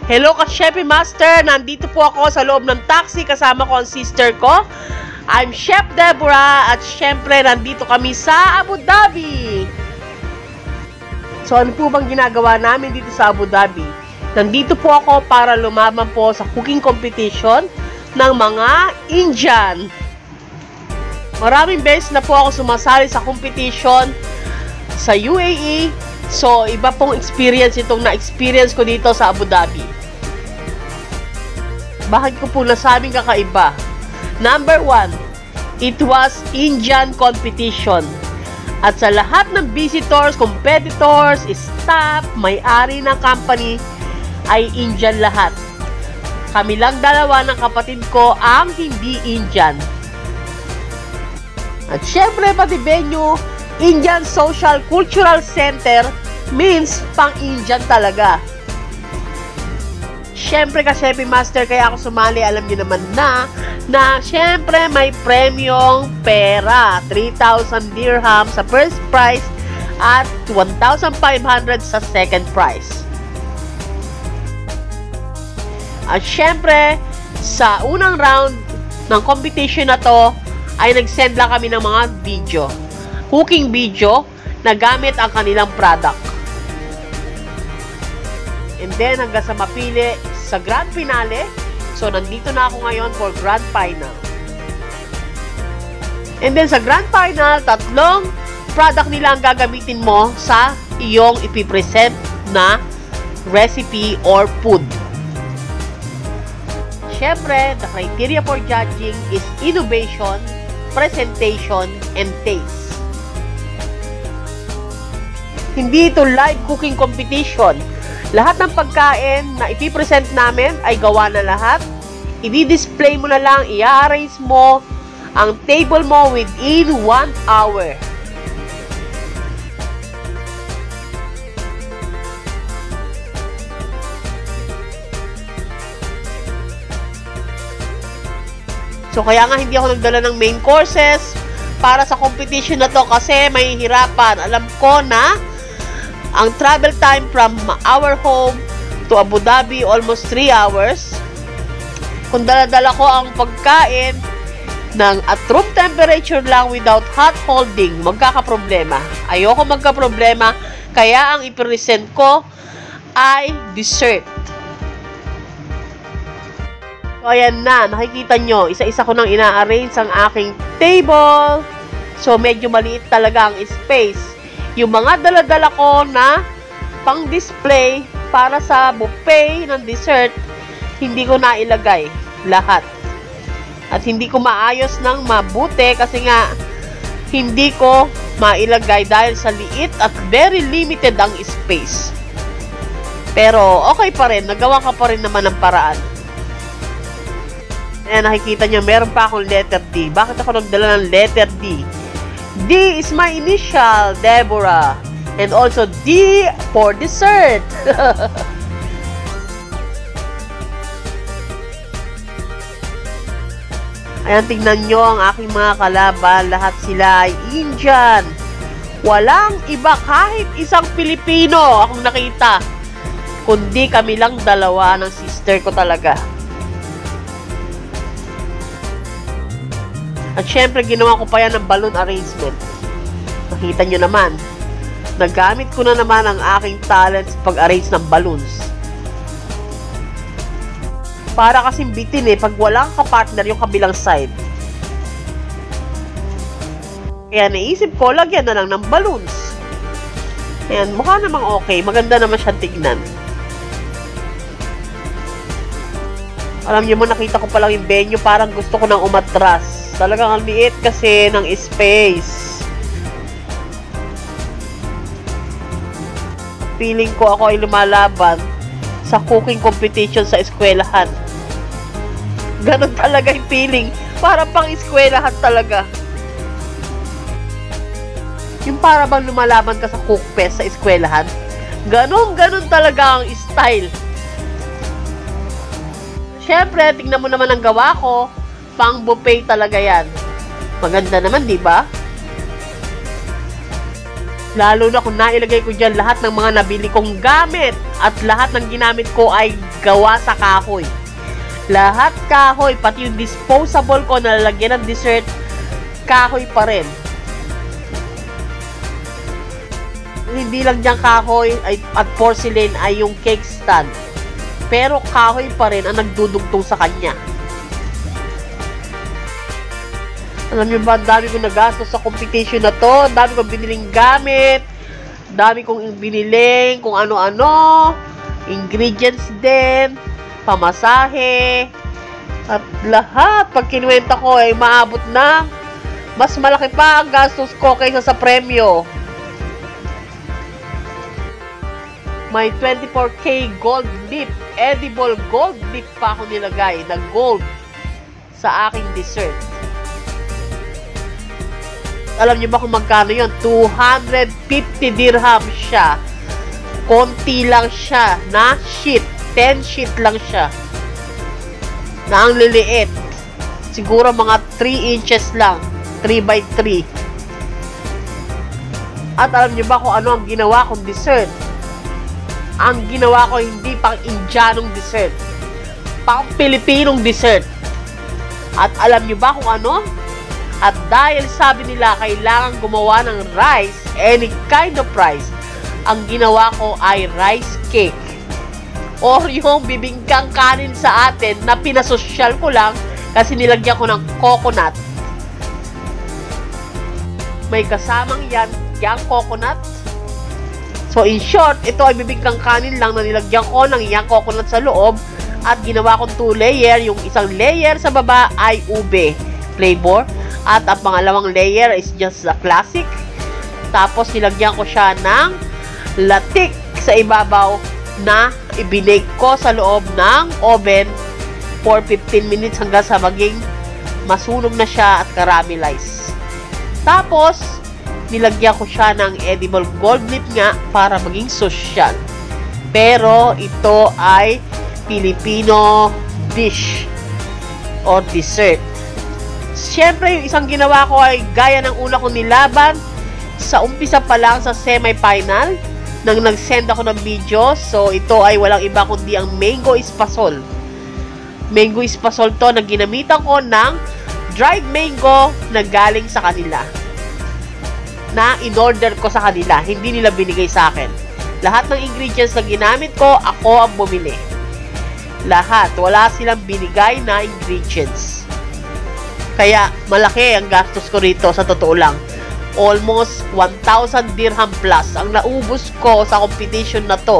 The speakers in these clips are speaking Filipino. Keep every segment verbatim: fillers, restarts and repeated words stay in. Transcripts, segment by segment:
Hello ka Chef Master, nandito po ako sa loob ng taxi kasama ko ang sister ko. I'm Chef Deborah at syempre nandito kami sa Abu Dhabi. So ano po bang ginagawa namin dito sa Abu Dhabi? Nandito po ako para lumaban po sa cooking competition ng mga Indian. Maraming beses na po ako sumasali sa competition sa U A E. So iba pong experience itong na-experience ko dito sa Abu Dhabi. Bakit ko po nasabing kakaiba? Number one, it was Indian competition. At sa lahat ng visitors, competitors, staff, may-ari ng company ay Indian lahat. Kami lang dalawa ng kapatid ko ang hindi Indian. At syempre pati venue, Indian Social Cultural Center means pang-Indian talaga. Syempre ka Chef Master, kaya ako sumali, alam niyo naman na, na syempre may premyong pera. three thousand dirham sa first prize at one thousand five hundred sa second prize. At syempre, sa unang round ng competition na to, ay nag-send lang kami ng mga video. Cooking video na gamit ang kanilang product. And then, hanggang sa mapili sa grand finale. So, nandito na ako ngayon for grand final. And then, sa grand final, tatlong product nila ang gagamitin mo sa iyong ipipresent na recipe or food. Siyempre, the criteria for judging is innovation, presentation, and taste. Hindi ito live cooking competition. Lahat ng pagkain na ipipresent namin ay gawa na lahat. I-display mo na lang, i-arrange mo ang table mo within one hour. So, kaya nga hindi ako nagdala ng main courses para sa competition na to kasi may hirapan. Alam ko na ang travel time from our home to Abu Dhabi, almost three hours. Kung dala-dala ko ang pagkain ng at room temperature lang without hot holding, magkakaproblema. Ayoko magkaproblema, kaya ang ipresent ko ay dessert. So, ayan na, nakikita nyo, isa-isa ko nang ina-arrange ang aking table. So, medyo maliit talaga ang space. Yung mga dala-dala ko na pang-display para sa buffet ng dessert, hindi ko na ilagay lahat. At hindi ko maayos ng mabuti kasi nga hindi ko mailagay dahil sa liit at very limited ang space. Pero okay pa rin, nagawa ka pa rin naman ng paraan. Ayan, nakikita nyo, meron pa akong letter D. Bakit ako nagdala ng letter D? D is my initial, Deborah. And also D for dessert. Ayan, tingnan nyo ang aking mga kalaban. Lahat sila ay Indian. Walang iba, kahit isang Pilipino akong nakita. Kundi kami lang dalawa ng sister ko talaga. At syempre, ginawa ko pa yan ng balloon arrangement. Nakita nyo naman. Nagamit ko na naman ang aking talents pag-arrange ng balloons. Para kasing bitin eh, pag walang kapartner yung kabilang side. Kaya naisip ko, lagyan na lang ng balloons. Ayan, mukha namang okay. Maganda naman siya tignan. Alam nyo mo, nakita ko palang yung venue, parang gusto ko nang umatras. Talagang ang liit kasi ng space. Feeling ko ako ay lumalaban sa cooking competition sa eskwelahan. Ganon talaga yung feeling. Para pang eskwelahan talaga. Yung para bang lumalaban ka sa cook fest sa eskwelahan. Ganon, ganon talaga ang style. Siyempre, tingnan mo naman ang gawa ko. Pang buffet talaga yan. Maganda naman, di ba? Lalo na kung nailagay ko dyan lahat ng mga nabili kong gamit at lahat ng ginamit ko ay gawa sa kahoy. Lahat kahoy, pati yung disposable ko na lalagyan ng dessert, kahoy pa rin. Hindi lang dyan kahoy ay, at porcelain ay yung cake stand. Pero kahoy pa rin ang nagdudugtong sa kanya. Alam niyo ba, dami kong nagastos sa competition na to. Dami kong biniling gamit. Dami kong biniling kung ano-ano. Ingredients din. Pamasahe. At lahat, pag kinuwenta ko, ay maabot na. Mas malaki pa ang gastos ko kaysa sa premyo. May twenty-four K gold leaf. Edible gold leaf pa ako nilagay na gold sa aking dessert. Alam niyo ba kung magkano yun? two hundred fifty dirham siya. Konti lang siya na sheet. ten sheet lang siya. Na ang liliit. Siguro mga three inches lang. three by three. At alam niyo ba kung ano ang ginawa kong dessert? Ang ginawa ko hindi pang Indianong dessert. Pang Pilipinong dessert. At alam niyo ba kung ano? At dahil sabi nila kailangan gumawa ng rice, any kind of rice, ang ginawa ko ay rice cake. Or yung bibingkang kanin sa atin na pinasosyal ko lang kasi nilagyan ko ng coconut. May kasamang yan, yung coconut. So in short, ito ay bibingkang kanin lang na nilagyan ko ng yung coconut sa loob at ginawa kong two layer. Yung isang layer sa baba ay ube flavor. At ang pangalawang layer is just a classic. Tapos nilagyan ko siya ng latik sa ibabaw na ibinake ko sa loob ng oven for fifteen minutes hanggang sa maging masunog na siya at caramelize. Tapos, nilagyan ko siya ng edible gold leaf nga para maging social. Pero ito ay Filipino dish or dessert. Siyempre, yung isang ginawa ko ay gaya ng una kong nilaban sa umpisa pa lang sa semi-final nang nag-send ako ng video. So, ito ay walang iba kundi ang mango espasol. Mango espasol to na ginamitan ko ng dried mango na galing sa kanila. Na in-order ko sa kanila. Hindi nila binigay sa akin. Lahat ng ingredients na ginamit ko, ako ang bumili. Lahat. Wala silang binigay na ingredients. Kaya, malaki ang gastos ko rito sa totoo lang. Almost one thousand dirham plus ang naubos ko sa competition na to.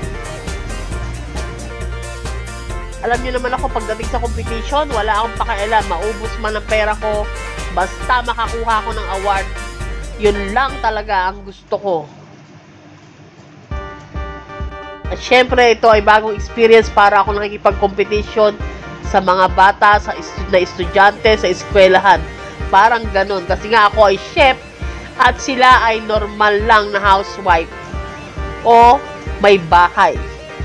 Alam niyo naman ako, pagdating sa competition, wala akong pakialam. Maubos man ang pera ko. Basta makakuha ko ng award. Yun lang talaga ang gusto ko. At syempre, ito ay bagong experience para ako nakikipag-competition sa mga bata, sa estu- na estudyante, sa eskwelahan. Parang ganun. Kasi nga ako ay chef at sila ay normal lang na housewife o may bahay.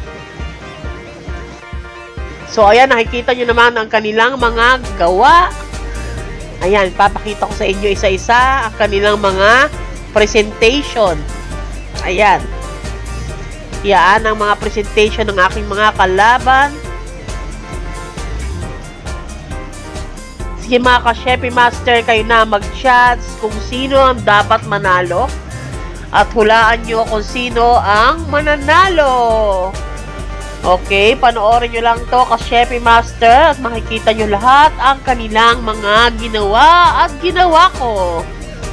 So, ayan, nakikita nyo naman ang kanilang mga gawa. Ayan, papakita ko sa inyo isa-isa ang kanilang mga presentation. Ayan. Yan ang mga presentation ng aking mga kalaban. Sige mga ka-Chef Master, kayo na mag-chats kung sino ang dapat manalo. At hulaan nyo kung sino ang mananalo. Okay, panoorin nyo lang to ka-Chef Master at makikita nyo lahat ang kanilang mga ginawa at ginawa ko.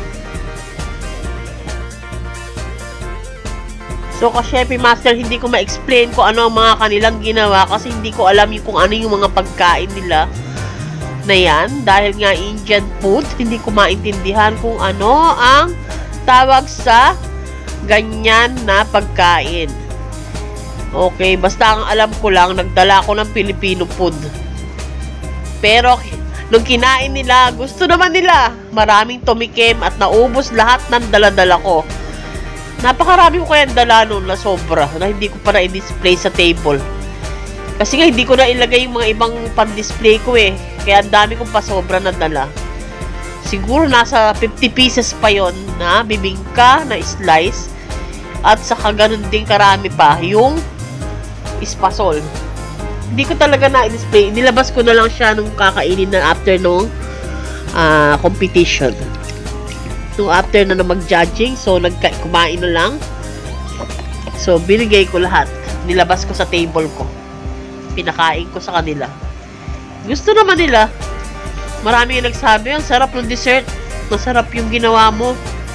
So ka-Chef Master, hindi ko ma-explain kung ano ang mga kanilang ginawa kasi hindi ko alam yung kung ano yung mga pagkain nila na yan. Dahil nga Indian food, hindi ko maintindihan kung ano ang tawag sa ganyan na pagkain. Okay, basta ang alam ko lang, nagdala ko ng Filipino food. Pero, nung kinain nila, gusto naman nila. Maraming tumikim at naubos lahat ng dala-dala ko. Napakarami ko kaya dala nun na sobra, na hindi ko pa na-display sa table. Kasi nga, hindi ko na ilagay yung mga ibang pan-display ko eh. Kaya ang dami kong pasobra na dala. Siguro nasa fifty pieces pa yon na bibingka na slice. At saka ganun din karami pa yung espasol. Hindi ko talaga na-display. Nilabas ko na lang siya nung kakainin na after nung uh, competition. Nung after na na mag-judging. So, nagkumain na lang. So, binigay ko lahat. Nilabas ko sa table ko. Pinakain ko sa kanila. Gusto naman nila. Marami yung nagsabi, ang sarap ng dessert. Masarap yung ginawa mo.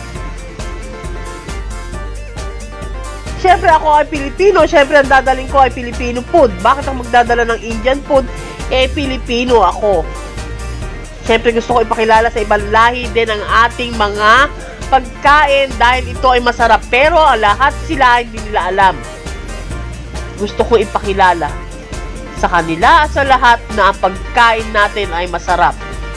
Siyempre ako ay Pilipino. Siyempre ang dadaling ko ay Filipino food. Bakit ako magdadala ng Indian food? Eh, Pilipino ako. Siyempre gusto ko ipakilala sa ibang lahi din ang ating mga pagkain dahil ito ay masarap. Pero lahat sila hindi nila alam. Gusto ko ipakilala sa kanila at sa lahat na ang pagkain natin ay masarap.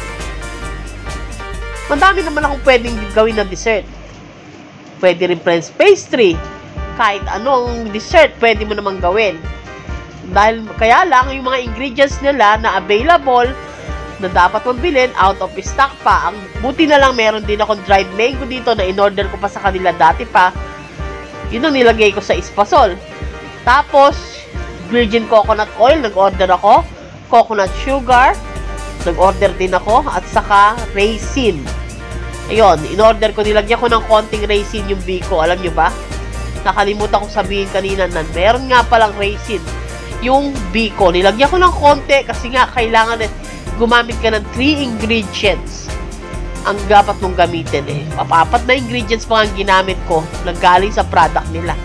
Madami naman akong pwedeng gawin na dessert. Pwede rin French pastry. Kahit anong dessert, pwede mo namang gawin. Dahil, kaya lang, yung mga ingredients nila na available, na dapat mong bilhin, out of stock pa. Ang buti na lang, meron din akong dried mango dito na in-order ko pa sa kanila dati pa. Yun ang nilagay ko sa espasol. Tapos, virgin coconut oil, nag-order ako. Coconut sugar, nag-order din ako. At saka, raisin. Ayun, in-order ko, nilagyan ko ng konting raisin yung biko. Alam nyo ba? Nakalimutan ko sabihin kanina na meron nga palang raisin yung biko. Nilagyan ko ng konti kasi nga kailangan eh, gumamit ka ng three ingredients ang dapat mong gamitin eh. Papapat na ingredients pa ang ginamit ko nanggaling sa product nila.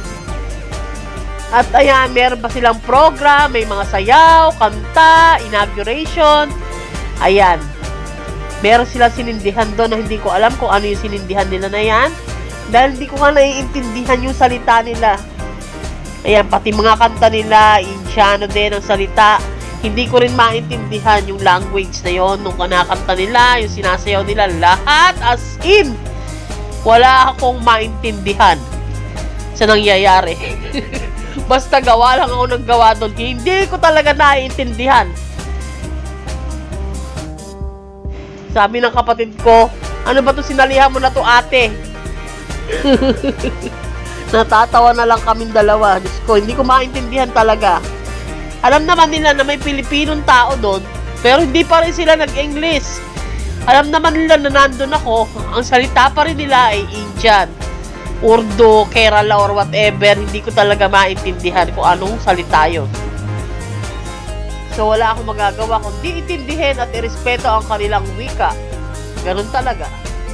At ayan, meron pa silang program, may mga sayaw, kanta, inauguration. Ayan. Meron silang sinindihan doon na hindi ko alam kung ano yung sinindihan nila na yan. Dahil hindi ko nga naiintindihan yung salita nila. Ayan, pati mga kanta nila, Indiano din ang salita. Hindi ko rin maintindihan yung language na yon nung kanakanta nila, yung sinasayaw nila. Lahat as in, wala akong maintindihan sa nangyayari. Basta gawa lang ako ng gawa doon. Hindi ko talaga naiintindihan. Sabi ng kapatid ko, ano ba to sinalihan mo na to ate? Natatawa na lang kaming dalawa. Diyos ko, hindi ko maintindihan talaga. Alam naman nila na may Pilipinong tao doon, pero hindi pa rin sila nag-English. Alam naman nila na nandun ako, ang salita pa rin nila ay Indian, Urdu, Kerala, or whatever. Hindi ko talaga maintindihan kung anong salita yun. So, wala akong magagawa kundi itindihin at irespeto ang kanilang wika. Ganun talaga.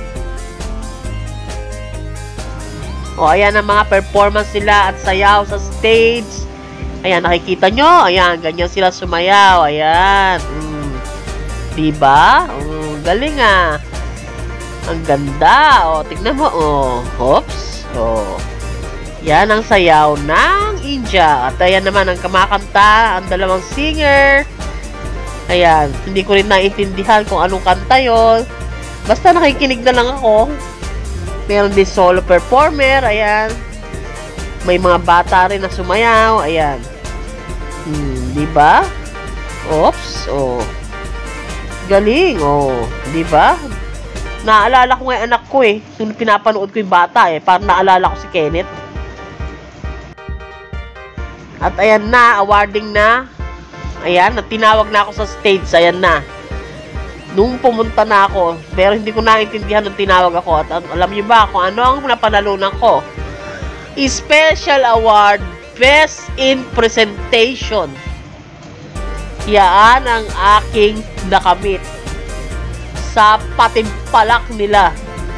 O, ayan ang mga performance nila at sayaw sa stage. Ayan, nakikita nyo? Ayan, ganyan sila sumayaw. Ayan. Mm. Diba? Oh, galing ah. Ang ganda. O, tignan mo. O, hops. O. Yan ang sayaw ng India. At ayan naman ang kamakanta, ang dalawang singer. Ayan, hindi ko rin naintindihan kung anong kanta yon. Basta nakikinig na lang ako. Meron din solo performer, ayan. May mga bata rin na sumayaw, ayan. Hmm, di ba? Oops, oh. Galing, oh. Di ba? Naalala ko nga yung anak ko eh. Nung pinapanood ko yung bata eh. Parang naalala ko si Kenneth. At ayan na, awarding na. Ayan, tinawag na ako sa stage, ayan na. Nung pumunta na ako, pero hindi ko naintindihan nung tinawag ako. At alam niyo ba kung ano ang napanalunan ko? Special Award, Best in Presentation. Yan ang aking nakamit sa patimpalak nila.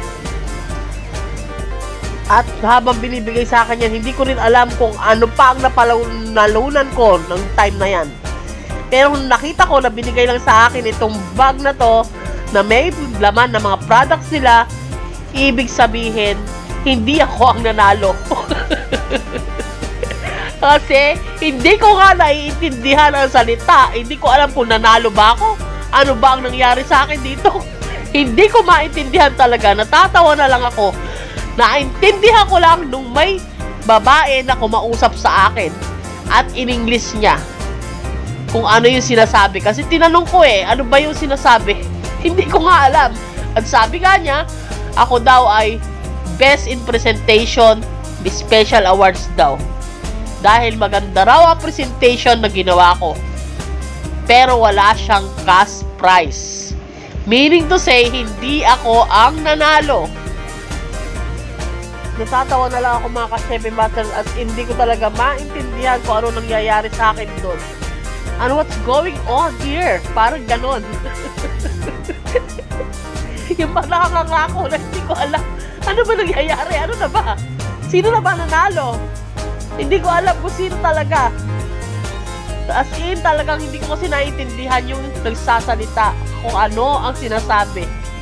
At habang binibigay sa akin yan, hindi ko rin alam kung ano pa ang napanalunan ko ng time na yan. Pero kung nakita ko na binigay lang sa akin itong bag na to na may laman ng mga products nila, ibig sabihin, hindi ako ang nanalo. Kasi hindi ko nga naiintindihan ang salita. Hindi ko alam kung nanalo ba ako. Ano ba ang nangyari sa akin dito? Hindi ko maintindihan talaga. Natatawa na lang ako. Naintindihan ko lang nung may babae na kumausap sa akin at in English niya kung ano yung sinasabi. Kasi tinanong ko eh, ano ba yung sinasabi? Hindi ko nga alam. At sabi nga niya, ako daw ay best in presentation, may special awards daw. Dahil maganda raw ang presentation na ginawa ko. Pero wala siyang cash prize. Meaning to say, hindi ako ang nanalo. Natatawa na lang ako mga ka-Chevy Master at hindi ko talaga maintindihan kung ano nangyayari sa akin doon. And what's going on here? Parang ganon. Yung pa nakakangako na hindi ko alam. Ano ba nangyayari? Ano na ba? Sino na ba nanalo? Hindi ko alam kung sino talaga. As in, talagang hindi ko kasi naiintindihan yung nagsasalita kung ano ang sinasabi.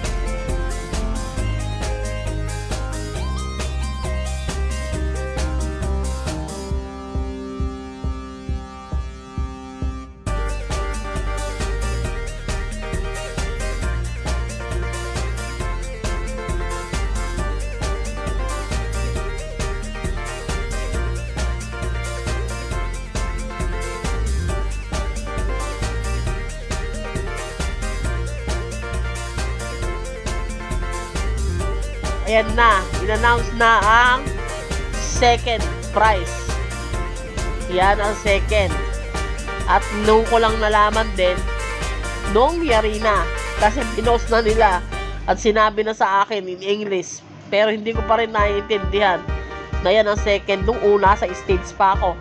Ayan na, in-announce na ang second prize. Yan ang second. At nung ko lang nalaman din, nung yari na, kasi pinost na nila at sinabi na sa akin in English, pero hindi ko pa rin naiintindihan na yan ang second nung una sa stage pa ako.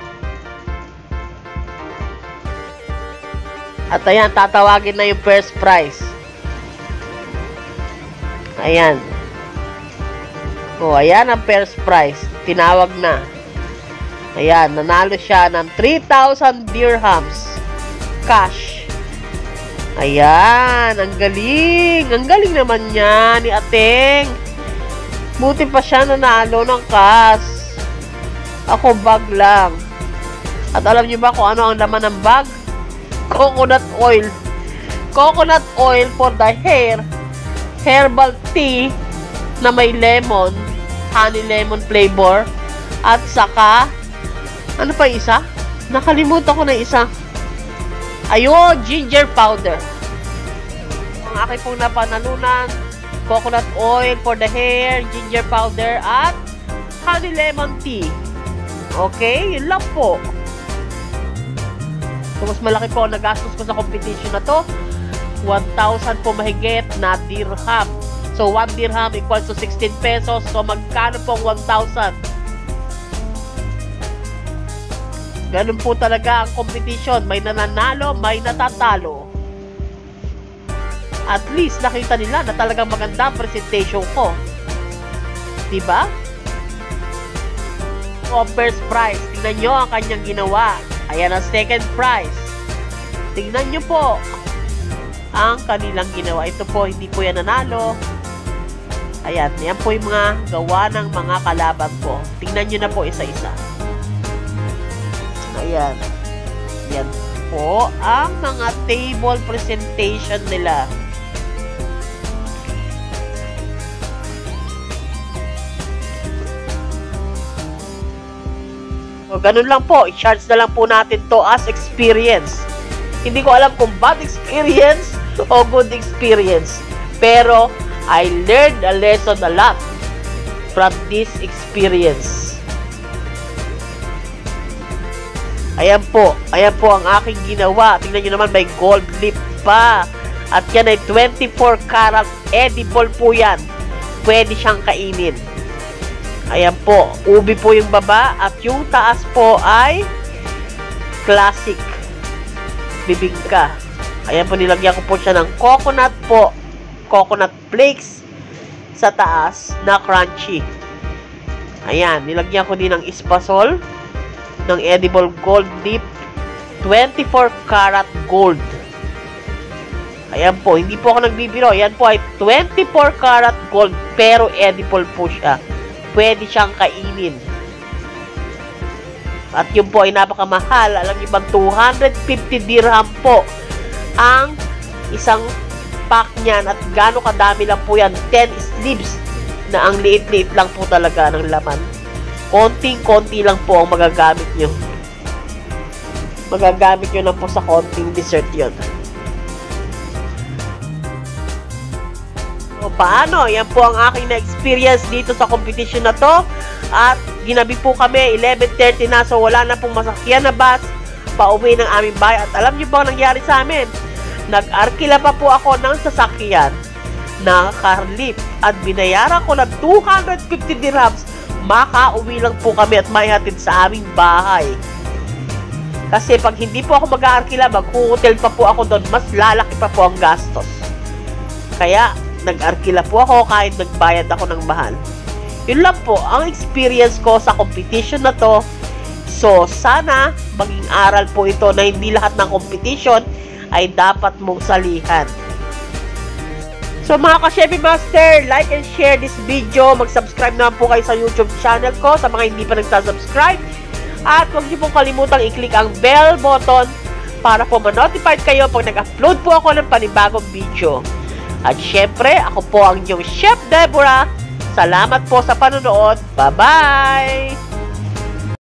At ayan, tatawagin na yung first prize. Ayan. O, ayan ang first prize. Tinawag na. Ayan, nanalo siya ng three thousand dirhams. Cash. Ayan, ang galing. Ang galing naman niya ni Ateng. Buti pa siya nanalo ng cash. Ako bag lang. At alam niyo ba kung ano ang laman ng bag? Coconut oil. Coconut oil for the hair. Herbal tea na may lemon, honey lemon flavor, at saka, ano pa isa? Nakalimutan ko na isa. Ayun, ginger powder. Ang aking pong napanalunan, coconut oil for the hair, ginger powder, at honey lemon tea. Okay, yun lang po. So, mas malaki po ang nagastos ko sa competition na to. one thousand po mahigit na dirham. So, one dirham equals to sixteen pesos. So, magkano pong one thousand? Ganun po talaga ang competition. May nananalo, may natatalo. At least, nakita nila na talagang maganda ang presentation ko. Diba? O, first prize. Tingnan nyo ang kanyang ginawa. Ayan ang second prize. Tingnan nyo po ang kanilang ginawa. Ito po, hindi po yan nanalo. Ayan, yan po yung mga gawa ng mga kalaban ko. Tingnan nyo na po isa-isa. Ayan. Yan po ang mga table presentation nila. So, ganun lang po. I-charge na lang po natin to as experience. Hindi ko alam kung bad experience o good experience. Pero, I learned a lesson a lot from this experience. Ayan po. Ayan po ang aking ginawa. Tingnan nyo naman, may gold lip pa. At yan ay twenty-four karat edible po yan. Pwede siyang kainin. Ayan po. Ubi po yung baba. At yung taas po ay classic bibingka. Ayan po, nilagyan ko po siya ng coconut po. Coconut flakes sa taas na crunchy. Ayan, nilagyan ko din ng espasol ng edible gold dip, twenty-four karat gold. Ayan po, hindi po ako nagbibiro. Ayan po ay twenty-four karat gold pero edible po siya. Pwede siyang kainin. At yun po ay napakamahal. Alam niyo bang two hundred fifty dirham po ang isang pack niyan at gaano kadami lang po yan, ten sleeves na ang liit-liit lang po talaga ng laman. Konting-konti lang po ang magagamit nyo. Magagamit nyo lang po sa konting dessert yon. paano, yan po ang aking na-experience dito sa competition na to. At ginabi po kami, eleven thirty na, so wala na pong masakyan na bus pauwi ng aming bahay. At alam niyo po ang nangyari sa amin? Nag-arkila pa po ako ng sasakyan na car-lift at binayaran ko ng two hundred fifty dirhams. Makauwi lang po kami at maihatid sa aming bahay. Kasi pag hindi po ako mag-aarkila, mag-hotel pa po ako doon, mas lalaki pa po ang gastos. Kaya nag-arkila po ako kahit nagbayad ako ng mahal. Yun lang po ang experience ko sa competition na to. So sana maging aral po ito na hindi lahat ng competition ay dapat mong salihan. So mga ka-Chefy Master, like and share this video. Mag-subscribe naman po kayo sa YouTube channel ko sa mga hindi pa nagsasubscribe. At huwag niyo pong kalimutang i-click ang bell button para po ma-notified kayo pag nag-upload po ako ng panibagong video. At syempre, ako po ang inyong Chef Deborah. Salamat po sa panonood. Bye-bye!